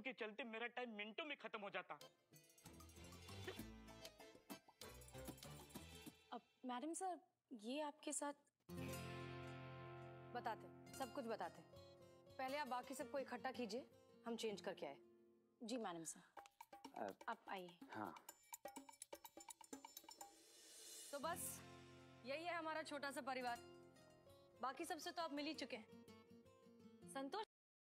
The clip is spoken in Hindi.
के चलते मेरा टाइम मिनटों में खत्म हो जाता। अब मैडम सर ये आपके साथ बताते, सब कुछ बताते। पहले आप बाकी सबको इकट्ठा कीजिए, हम चेंज करके आए। जी मैडम सर आप आइए। हाँ तो बस यही है हमारा छोटा सा परिवार। बाकी सबसे तो आप मिल ही चुके हैं। संतोष